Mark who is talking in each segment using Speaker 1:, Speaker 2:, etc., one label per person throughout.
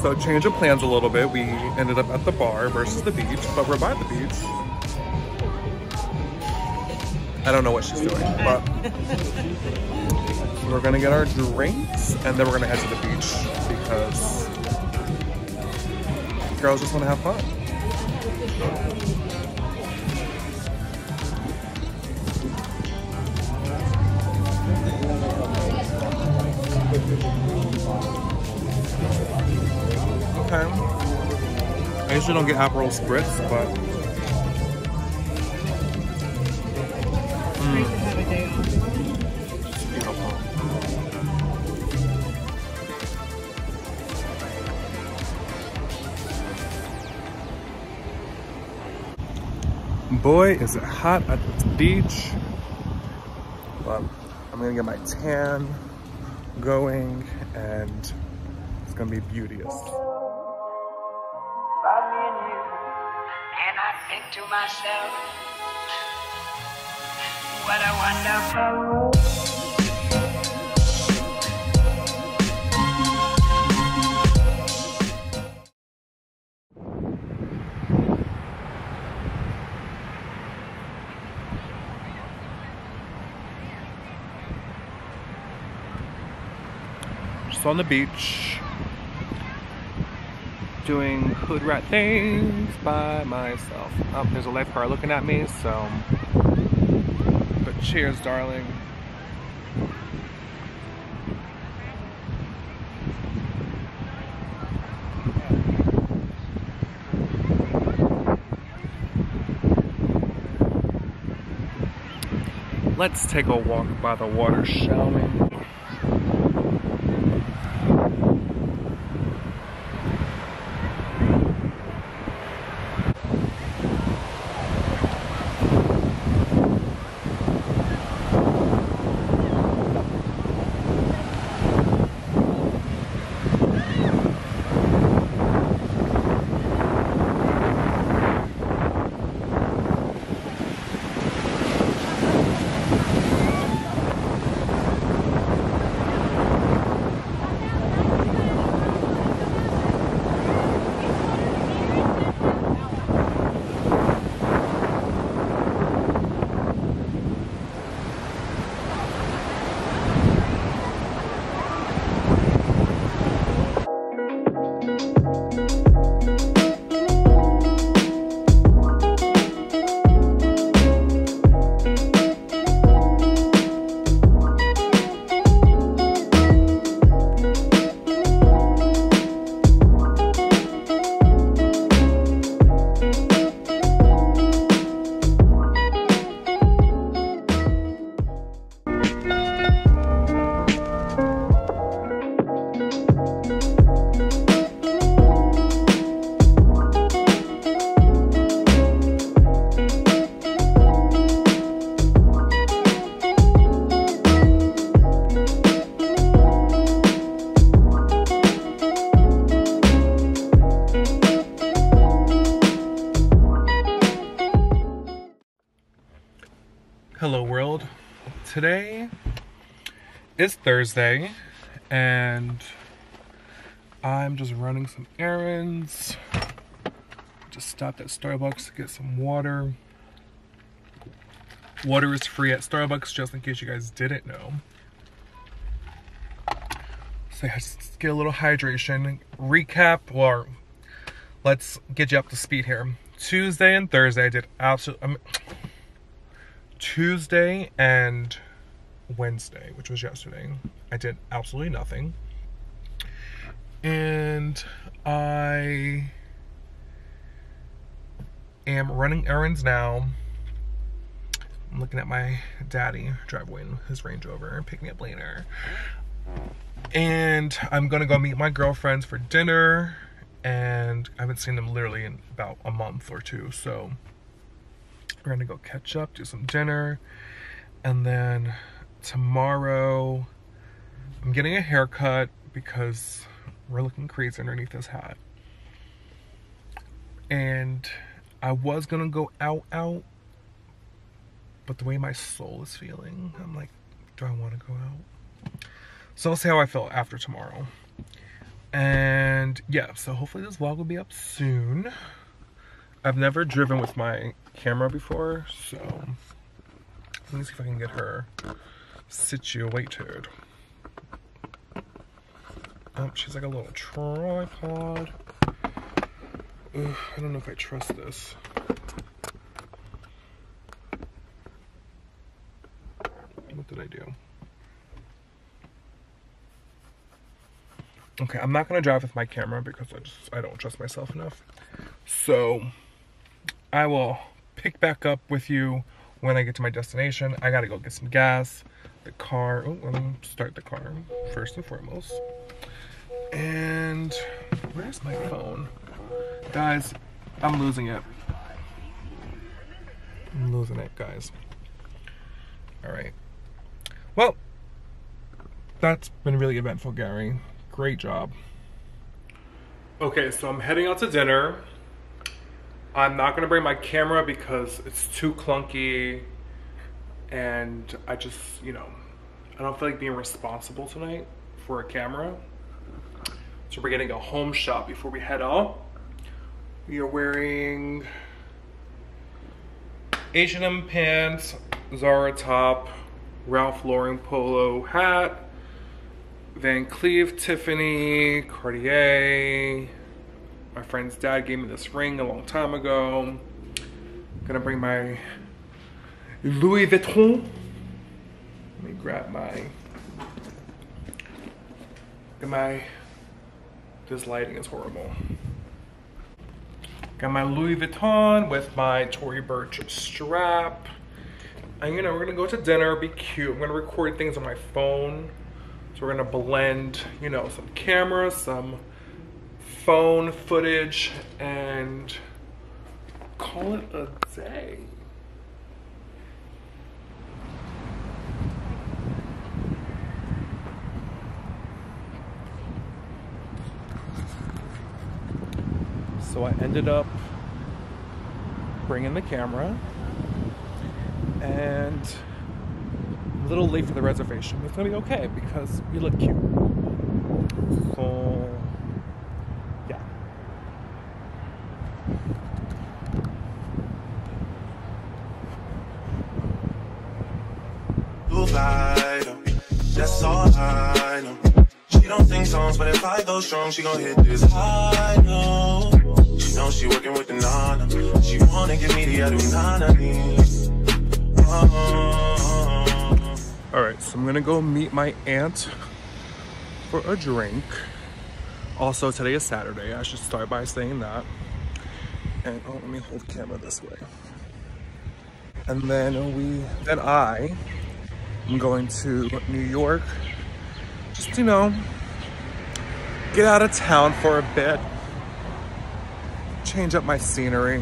Speaker 1: So change of plans a little bit. We ended up at the bar versus the beach, but we're by the beach. I don't know what she's doing, but we're gonna get our drinks and then we're gonna head to the beach because girls just wanna have fun. Okay. I usually don't get Aperol Spritz, but it's beautiful. Boy, is it hot at the beach. But I'm gonna get my tan going and it's gonna be beauteous.
Speaker 2: And I think to myself, what a wonderful world.
Speaker 1: Just on the beach, doing hood rat things by myself. Oh, there's a lifeguard looking at me, so. But cheers, darling. Let's take a walk by the water, shall we? Hello world. Today is Thursday and I'm just running some errands. Just stopped at Starbucks to get some water. Water is free at Starbucks, just in case you guys didn't know. So let's get a little hydration. Recap, or let's get you up to speed here. Tuesday and Thursday I did Tuesday and Wednesday, which was yesterday, I did absolutely nothing. And I am running errands now. I'm looking at my daddy driveway in his Range Rover and picking up later. And I'm gonna go meet my girlfriends for dinner. And I haven't seen them literally in about a month or two, so we're gonna go catch up, do some dinner, and then tomorrow I'm getting a haircut because we're looking crazy underneath this hat. And I was gonna go out, but the way my soul is feeling, I'm like, do I wanna go out? So I'll see how I feel after tomorrow. And yeah, so hopefully this vlog will be up soon. I've never driven with my camera before, so let me see if I can get her situated. Oh, she's like a little tripod. Ugh, I don't know if I trust this. What did I do? Okay, I'm not gonna drive with my camera because I don't trust myself enough. So I will pick back up with you when I get to my destination. I gotta go get some gas. The car, oh, let me start the car first and foremost. And where's my phone? Guys, I'm losing it. I'm losing it, guys. All right. Well, that's been really eventful, Gary. Great job. Okay, so I'm heading out to dinner. I'm not gonna bring my camera because it's too clunky and I just, you know, I don't feel like being responsible tonight for a camera. So we're getting a home shot before we head out. We are wearing H&M pants, Zara top, Ralph Lauren polo hat, Van Cleef, Tiffany, Cartier. My friend's dad gave me this ring a long time ago. Gonna bring my Louis Vuitton. Let me grab this lighting is horrible. Got my Louis Vuitton with my Tory Burch strap. And you know, we're gonna go to dinner, be cute. I'm gonna record things on my phone. So we're gonna blend, you know, some cameras, some phone footage, and call it a day. So I ended up bringing the camera, and I'm a little late for the reservation. It's gonna be okay because we look cute. So, yeah.
Speaker 3: That's all I know. She don't sing songs, but if I go strong, she gon' hit this. I know. She knows she working with the nana. She wanna give me the
Speaker 1: All right, so I'm gonna go meet my aunt for a drink. Also, today is Saturday. I should start by saying that. And oh, let me hold the camera this way. And then I'm going to New York. Just, you know, get out of town for a bit. Change up my scenery.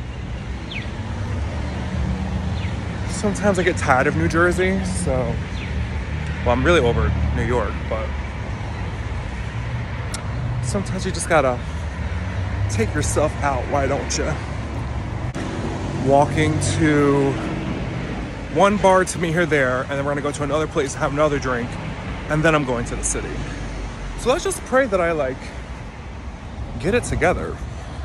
Speaker 1: Sometimes I get tired of New Jersey, so, well, I'm really over New York, but sometimes you just gotta take yourself out, why don't you? Walking to one bar to meet her there, and then we're gonna go to another place, have another drink, and then I'm going to the city. So let's just pray that I, like, get it together.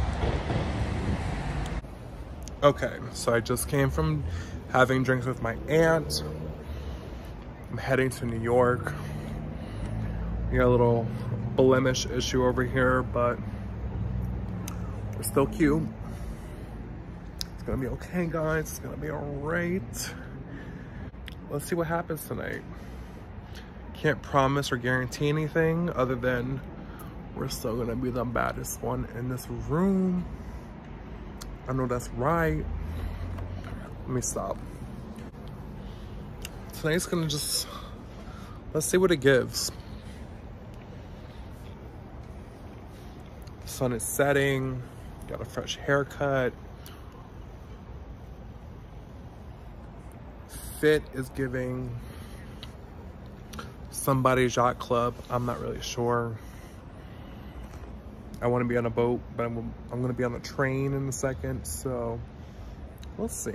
Speaker 1: Okay, so I just came from having drinks with my aunt. I'm heading to New York. We got a little blemish issue over here, but we're still cute. It's gonna be okay, guys. It's gonna be all right. Let's see what happens tonight. Can't promise or guarantee anything other than we're still gonna be the baddest one in this room. I know that's right. Let me stop. Tonight's gonna just, let's see what it gives. The sun is setting, got a fresh haircut. Fit is giving somebody's yacht club. I'm not really sure. I want to be on a boat, but I'm going to be on a train in a second, so we'll see.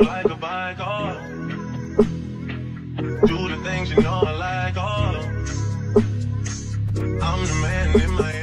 Speaker 3: like a bike, oh. Do the things you know I like, oh. I'm the man in my